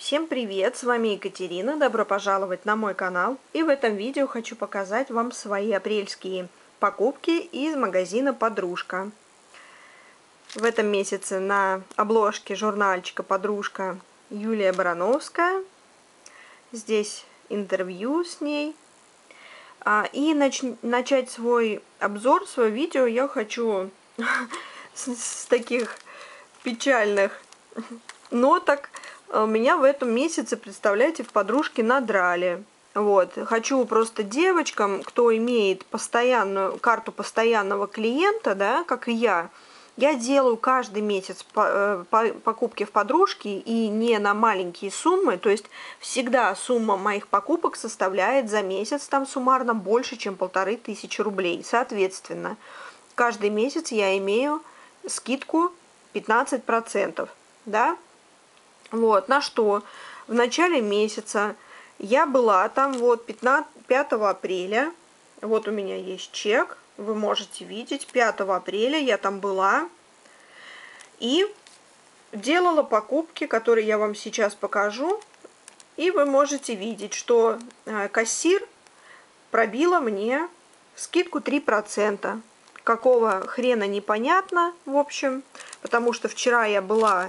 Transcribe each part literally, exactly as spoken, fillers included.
Всем привет, с вами Екатерина, добро пожаловать на мой канал. И в этом видео хочу показать вам свои апрельские покупки из магазина «Подружка». В этом месяце на обложке журнальчика «Подружка» Юлия Барановская. Здесь интервью с ней. И нач начать свой обзор, свое видео я хочу с, с таких печальных ноток. Меня в этом месяце, представляете, в «Подружке» надрали. Вот. Хочу просто девочкам, кто имеет постоянную карту постоянного клиента, да, как и я, я делаю каждый месяц покупки в «Подружке» и не на маленькие суммы. То есть всегда сумма моих покупок составляет за месяц там суммарно больше, чем полторы тысячи рублей. Соответственно, каждый месяц я имею скидку пятнадцать процентов, да. Вот, на что в начале месяца я была там вот пятого апреля, вот у меня есть чек, вы можете видеть, пятого апреля я там была и делала покупки, которые я вам сейчас покажу, и вы можете видеть, что кассир пробила мне скидку три процента. Какого хрена непонятно, в общем, потому что вчера я была...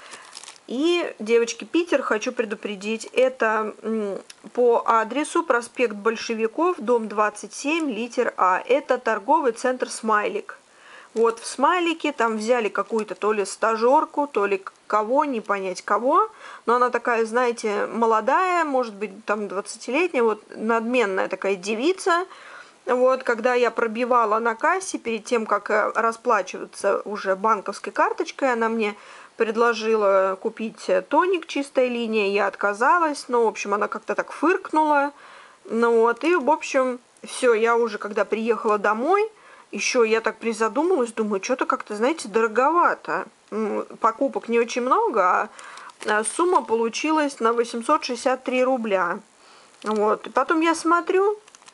И, девочки, Питер, хочу предупредить, это по адресу проспект Большевиков, дом двадцать семь, литер А. Это торговый центр «Смайлик». Вот в «Смайлике» там взяли какую-то то ли стажерку, то ли кого, не понять кого. Но она такая, знаете, молодая, может быть, там двадцатилетняя, вот надменная такая девица. Вот, когда я пробивала на кассе, перед тем, как расплачиваться уже банковской карточкой, она мне предложила купить тоник «Чистая линия», я отказалась, ну, в общем, она как-то так фыркнула, ну, вот, и, в общем, все, я уже, когда приехала домой, еще я так призадумалась, думаю, что-то как-то, знаете, дороговато, покупок не очень много, а сумма получилась на восемьсот шестьдесят три рубля, вот, и потом я смотрю,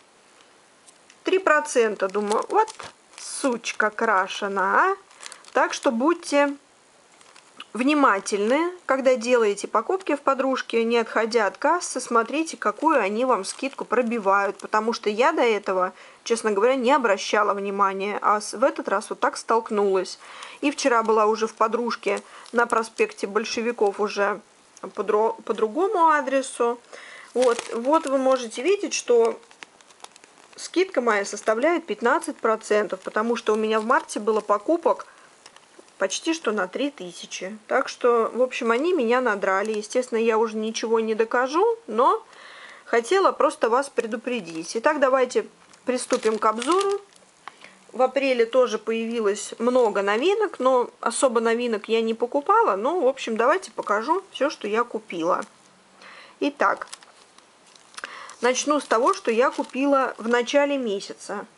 три процента, думаю, вот сучка крашена, а, так что будьте... внимательны, когда делаете покупки в «Подружке», не отходя от кассы, смотрите, какую они вам скидку пробивают, потому что я до этого, честно говоря, не обращала внимания, а в этот раз вот так столкнулась. И вчера была уже в «Подружке» на проспекте Большевиков уже по, по другому адресу. Вот, вот вы можете видеть, что скидка моя составляет пятнадцать процентов, потому что у меня в марте было покупок почти что на три тысячи. Так что, в общем, они меня надрали. Естественно, я уже ничего не докажу, но хотела просто вас предупредить. Итак, давайте приступим к обзору. В апреле тоже появилось много новинок, но особо новинок я не покупала. Но, в общем, давайте покажу все, что я купила. Итак, начну с того, что я купила в начале месяца.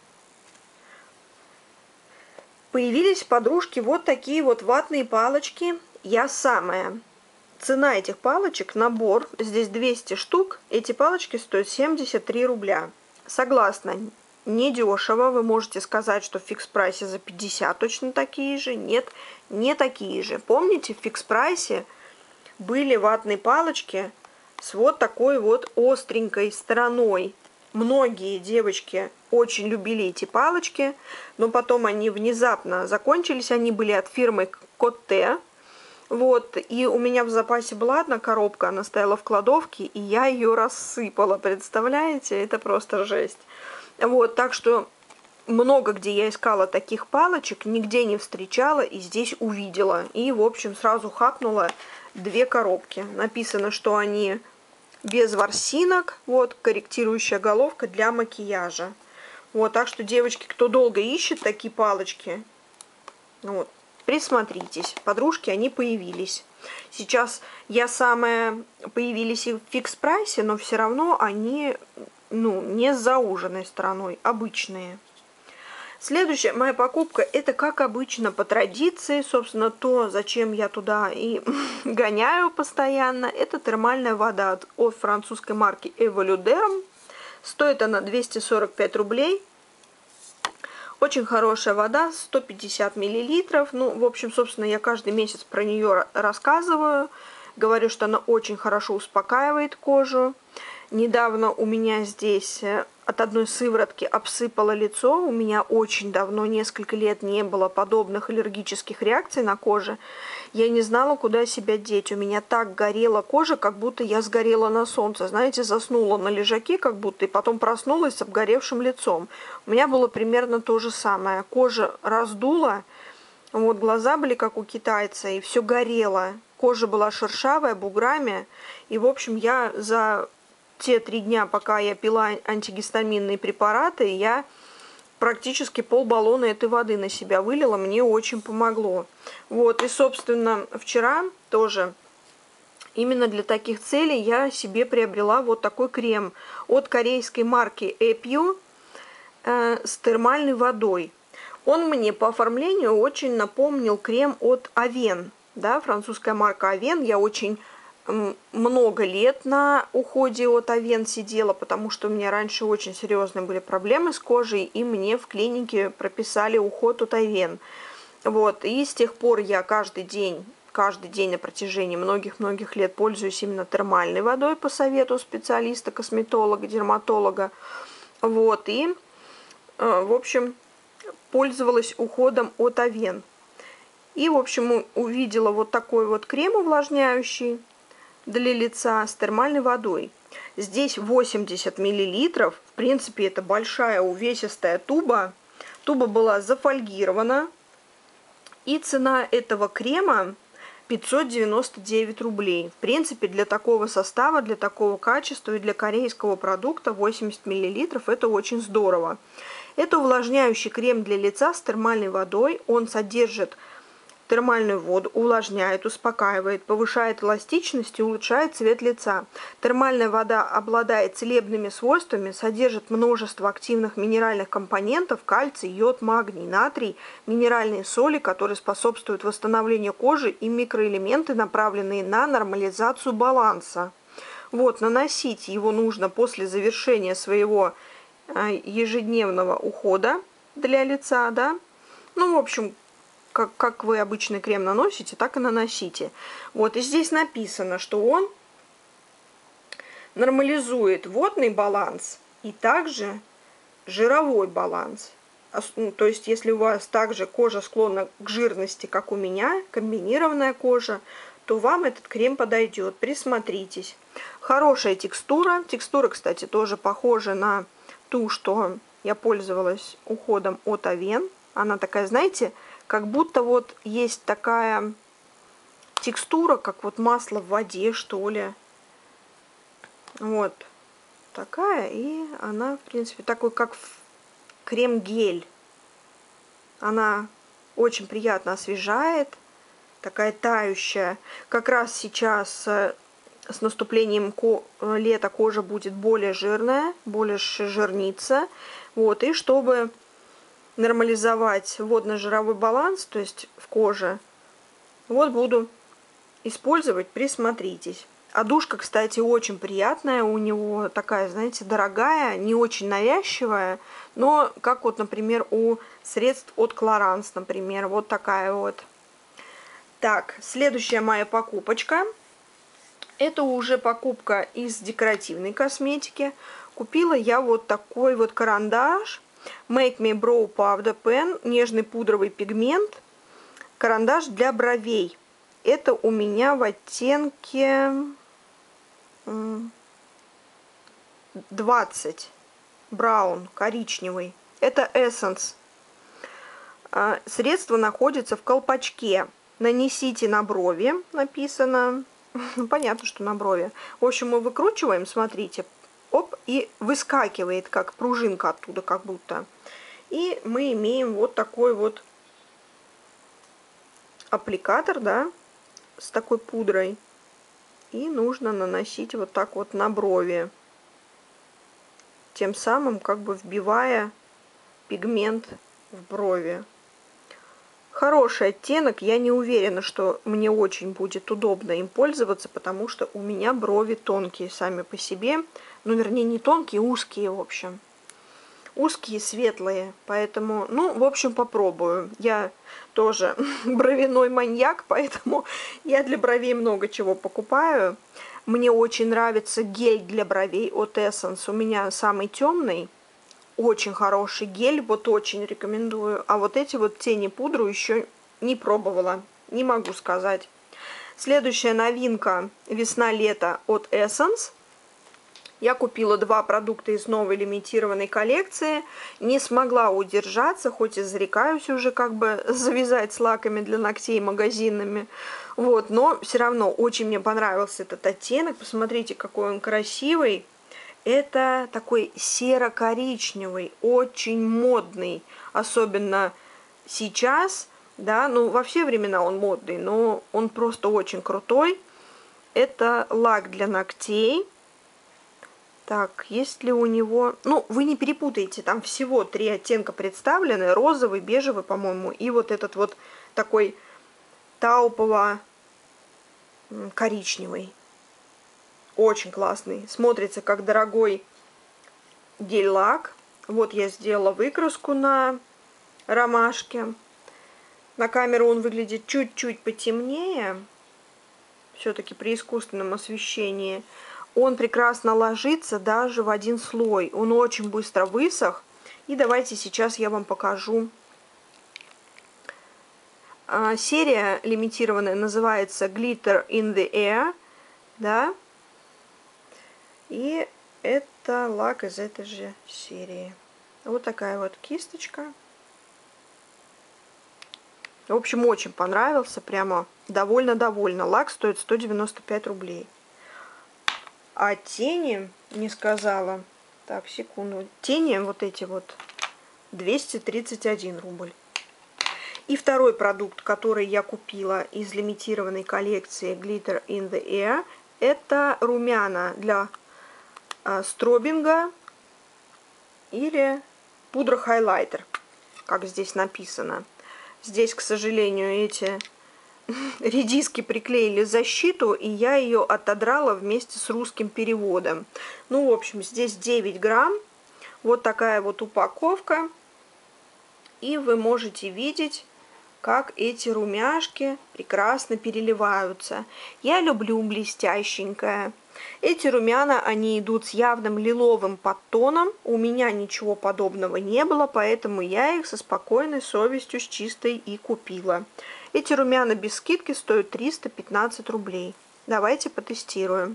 Появились в «Подружке» вот такие вот ватные палочки «Я самая». Цена этих палочек, набор, здесь двести штук, эти палочки стоят семьдесят три рубля. Согласна, недешево, вы можете сказать, что в фикс-прайсе за пятьдесят точно такие же. Нет, не такие же. Помните, в фикс-прайсе были ватные палочки с вот такой вот остренькой стороной. Многие девочки очень любили эти палочки, но потом они внезапно закончились. Они были от фирмы Котте. Вот, и у меня в запасе была одна коробка, она стояла в кладовке, и я ее рассыпала. Представляете? Это просто жесть. Вот, так что много где я искала таких палочек, нигде не встречала, и здесь увидела. И, в общем, сразу хапнула две коробки. Написано, что они... без ворсинок, вот, корректирующая головка для макияжа. Вот, так что, девочки, кто долго ищет такие палочки, вот, присмотритесь. «Подружки», они появились. Сейчас «Я самая» появились и в фикс-прайсе, но все равно они, ну, не с зауженной стороной, обычные. Следующая моя покупка, это, как обычно, по традиции, собственно, то, зачем я туда и гоняю постоянно, это термальная вода от, от французской марки Эволюдерм. Стоит она двести сорок пять рублей. Очень хорошая вода, сто пятьдесят миллилитров. Ну, в общем, собственно, я каждый месяц про нее рассказываю. Говорю, что она очень хорошо успокаивает кожу. Недавно у меня здесь от одной сыворотки обсыпало лицо. У меня очень давно, несколько лет, не было подобных аллергических реакций на коже. Я не знала, куда себя деть. У меня так горела кожа, как будто я сгорела на солнце. Знаете, заснула на лежаке, как будто, и потом проснулась с обгоревшим лицом. У меня было примерно то же самое. Кожа раздула, вот глаза были как у китайца, и все горело. Кожа была шершавая, буграми. И, в общем, я за те три дня, пока я пила антигистаминные препараты, я практически полбаллона этой воды на себя вылила, мне очень помогло. Вот, и, собственно, вчера тоже именно для таких целей я себе приобрела вот такой крем от корейской марки Эпью э, с термальной водой. Он мне по оформлению очень напомнил крем от Авен, да, французская марка Авен. Я очень много лет на уходе от Авен сидела, потому что у меня раньше очень серьезные были проблемы с кожей, и мне в клинике прописали уход от Авен. Вот, и с тех пор я каждый день, каждый день на протяжении многих-многих лет пользуюсь именно термальной водой по совету специалиста, косметолога, дерматолога. Вот, и, в общем, пользовалась уходом от Авен. И, в общем, увидела вот такой вот крем увлажняющий для лица с термальной водой. Здесь восемьдесят миллилитров. В принципе, это большая увесистая туба. Туба была зафольгирована. И цена этого крема пятьсот девяносто девять рублей. В принципе, для такого состава, для такого качества и для корейского продукта восемьдесят миллилитров это очень здорово. Это увлажняющий крем для лица с термальной водой. Он содержит термальную воду, увлажняет, успокаивает, повышает эластичность и улучшает цвет лица. Термальная вода обладает целебными свойствами, содержит множество активных минеральных компонентов: кальций, йод, магний, натрий, минеральные соли, которые способствуют восстановлению кожи, и микроэлементы, направленные на нормализацию баланса. Вот, наносить его нужно после завершения своего ежедневного ухода для лица, да. Ну, в общем, Как, как вы обычный крем наносите, так и наносите. Вот, и здесь написано, что он нормализует водный баланс и также жировой баланс. Ну, то есть, если у вас также кожа склонна к жирности, как у меня, комбинированная кожа, то вам этот крем подойдет. Присмотритесь. Хорошая текстура. Текстура, кстати, тоже похожа на ту, что я пользовалась уходом от Авен. Она такая, знаете, как будто вот есть такая текстура, как вот масло в воде, что ли. Вот такая. И она, в принципе, такой, как крем-гель. Она очень приятно освежает. Такая тающая. Как раз сейчас с наступлением лета кожа будет более жирная, более жирниться. Вот, и чтобы нормализовать водно-жировой баланс, то есть в коже, вот буду использовать, присмотритесь. А душка, кстати, очень приятная, у него такая, знаете, дорогая, не очень навязчивая, но как вот, например, у средств от Clarins, например, вот такая вот. Так, следующая моя покупочка. Это уже покупка из декоративной косметики. Купила я вот такой вот карандаш Make Me Brow Powder Pen, нежный пудровый пигмент, карандаш для бровей. Это у меня в оттенке двадцать, браун, коричневый. Это Essence. Средство находится в колпачке. Нанесите на брови, написано. Понятно, что на брови. В общем, мы выкручиваем, смотрите. Оп, и выскакивает, как пружинка оттуда, как будто. И мы имеем вот такой вот аппликатор, да, с такой пудрой. И нужно наносить вот так вот на брови. Тем самым как бы вбивая пигмент в брови. Хороший оттенок. Я не уверена, что мне очень будет удобно им пользоваться, потому что у меня брови тонкие сами по себе. Ну, вернее, не тонкие, узкие, в общем. узкие, светлые. Поэтому, ну, в общем, попробую. Я тоже бровяной маньяк, поэтому я для бровей много чего покупаю. Мне очень нравится гель для бровей от Essence. У меня самый темный. Очень хороший гель, вот очень рекомендую. А вот эти вот тени-пудру еще не пробовала, не могу сказать. Следующая новинка весна-лето от Essence. Я купила два продукта из новой лимитированной коллекции. Не смогла удержаться, хоть и зарекаюсь уже как бы завязать с лаками для ногтей магазинными. Вот, но все равно очень мне понравился этот оттенок. Посмотрите, какой он красивый. Это такой серо-коричневый, очень модный, особенно сейчас, да, ну во все времена он модный, но он просто очень крутой. Это лак для ногтей. Так, есть ли у него... Ну, вы не перепутаете, там всего три оттенка представлены. Розовый, бежевый, по-моему, и вот этот вот такой таупово-коричневый. Очень классный. Смотрится как дорогой гель-лак. Вот я сделала выкраску на ромашке. На камеру он выглядит чуть-чуть потемнее. Все-таки при искусственном освещении. Он прекрасно ложится даже в один слой. Он очень быстро высох. И давайте сейчас я вам покажу. Серия лимитированная называется Glitter in the Air. Да. И это лак из этой же серии. Вот такая вот кисточка. В общем, очень понравился. Прямо довольно-довольно. Лак стоит сто девяносто пять рублей. А тени не сказала. Так, секунду. Тени вот эти вот двести тридцать один рубль. И второй продукт, который я купила из лимитированной коллекции Glitter in the Air, это румяна для стробинга или пудра-хайлайтер, как здесь написано. Здесь, к сожалению, эти редиски приклеили защиту, и я ее отодрала вместе с русским переводом. Ну, в общем, здесь девять грамм. Вот такая вот упаковка. И вы можете видеть, как эти румяшки прекрасно переливаются. Я люблю блестященькое. Эти румяна, они идут с явным лиловым подтоном. У меня ничего подобного не было, поэтому я их со спокойной совестью, с чистой и купила. Эти румяна без скидки стоят триста пятнадцать рублей. Давайте потестируем.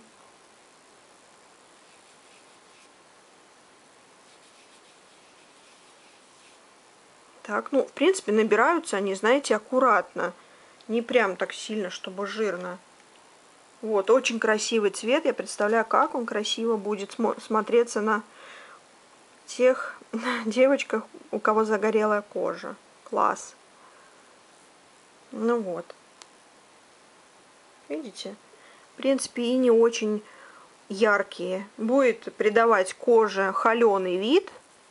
Так, ну, в принципе, набираются они, знаете, аккуратно. Не прям так сильно, чтобы жирно. Вот, очень красивый цвет. Я представляю, как он красиво будет смо- смотреться на тех девочках, у кого загорелая кожа. Класс. Ну вот. Видите? В принципе, и не очень яркие. Будет придавать коже холеный вид.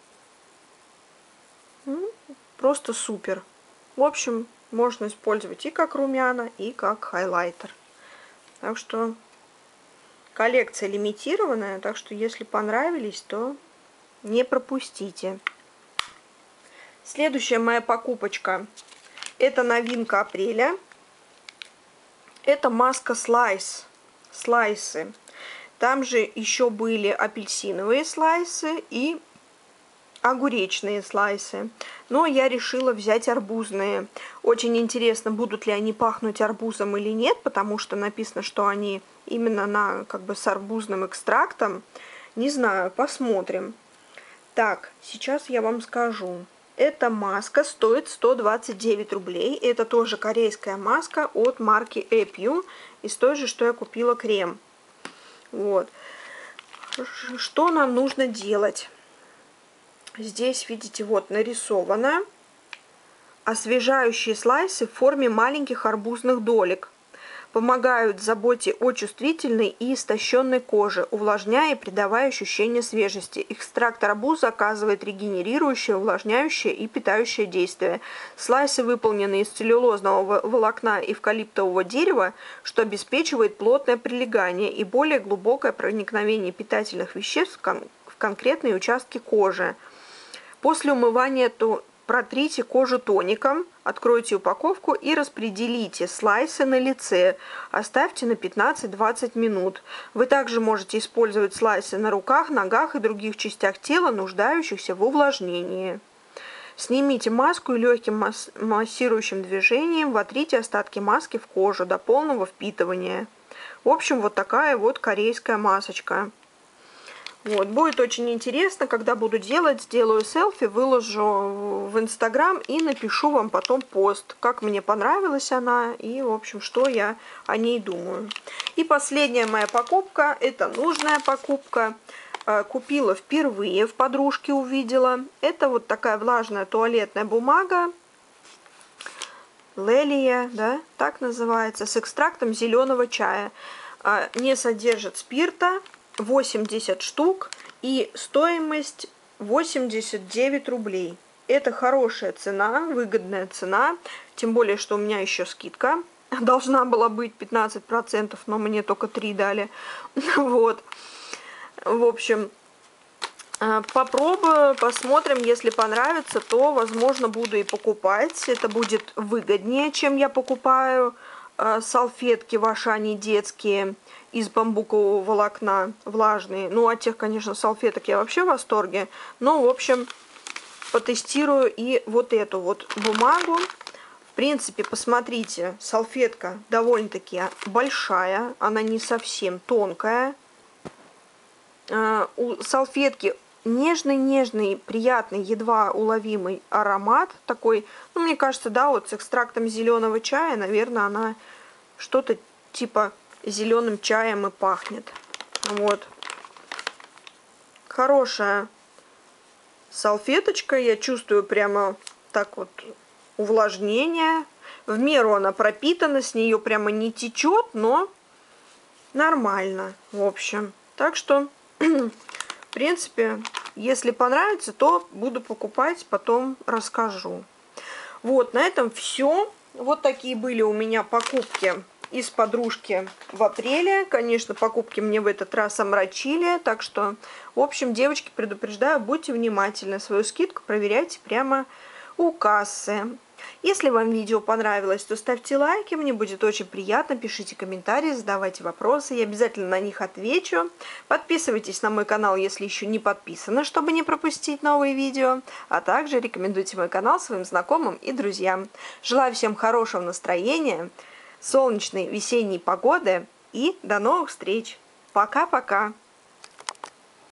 Просто супер. В общем, можно использовать и как румяна, и как хайлайтер. Так что коллекция лимитированная, так что если понравились, то не пропустите. Следующая моя покупочка. Это новинка апреля. Это маска слайс. Слайсы. Там же еще были апельсиновые слайсы и огуречные слайсы. Но я решила взять арбузные. Очень интересно, будут ли они пахнуть арбузом или нет, потому что написано, что они именно на как бы с арбузным экстрактом. Не знаю, посмотрим. Так, сейчас я вам скажу. Эта маска стоит сто двадцать девять рублей. Это тоже корейская маска от марки Эпью. Из той же, что я купила крем. Вот. Что нам нужно делать? Здесь, видите, вот нарисовано освежающие слайсы в форме маленьких арбузных долек. Помогают в заботе о чувствительной и истощенной коже, увлажняя и придавая ощущение свежести. Экстракт арбуза оказывает регенерирующее, увлажняющее и питающее действие. Слайсы выполнены из целлюлозного волокна эвкалиптового дерева, что обеспечивает плотное прилегание и более глубокое проникновение питательных веществ в конкретные участки кожи. После умывания то протрите кожу тоником, откройте упаковку и распределите слайсы на лице. Оставьте на пятнадцать-двадцать минут. Вы также можете использовать слайсы на руках, ногах и других частях тела, нуждающихся в увлажнении. Снимите маску и легким масс массирующим движением вотрите остатки маски в кожу до полного впитывания. В общем, вот такая вот корейская масочка. Вот, будет очень интересно, когда буду делать, сделаю селфи, выложу в Инстаграм и напишу вам потом пост, как мне понравилась она и, в общем, что я о ней думаю. И последняя моя покупка, это нужная покупка. Купила впервые, в подружке увидела. Это вот такая влажная туалетная бумага. Лелия, да, так называется, с экстрактом зеленого чая. Не содержит спирта. восемьдесят штук и стоимость восемьдесят девять рублей. Это хорошая цена, выгодная цена, тем более, что у меня еще скидка должна была быть пятнадцать процентов, но мне только три дали. Вот. В общем, попробую, посмотрим, если понравится, то, возможно, буду и покупать. Это будет выгоднее, чем я покупаю салфетки в Ашане детские из бамбукового волокна, влажные. Ну, от тех, конечно, салфеток я вообще в восторге. Но, в общем, потестирую и вот эту вот бумагу. В принципе, посмотрите, салфетка довольно-таки большая. Она не совсем тонкая. У салфетки нежный-нежный, приятный, едва уловимый аромат. Такой, ну, мне кажется, да, вот с экстрактом зеленого чая, наверное, она что-то типа зеленым чаем и пахнет. Вот. Хорошая салфеточка. Я чувствую прямо так вот увлажнение. В меру она пропитана, с нее прямо не течет, но нормально, в общем. Так что, в принципе, если понравится, то буду покупать, потом расскажу. Вот, на этом все. Вот такие были у меня покупки из подружки в апреле. Конечно, покупки мне в этот раз омрачили. Так что, в общем, девочки, предупреждаю, будьте внимательны. Свою скидку проверяйте прямо у кассы. Если вам видео понравилось, то ставьте лайки, мне будет очень приятно, пишите комментарии, задавайте вопросы, я обязательно на них отвечу. Подписывайтесь на мой канал, если еще не подписаны, чтобы не пропустить новые видео, а также рекомендуйте мой канал своим знакомым и друзьям. Желаю всем хорошего настроения, солнечной весенней погоды и до новых встреч. Пока-пока!